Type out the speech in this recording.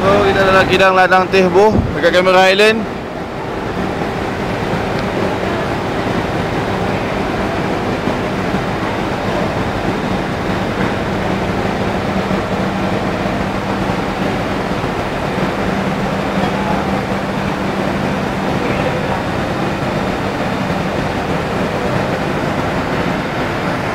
So kita dalam kidang ladang teh boh dekat Cameron Highland.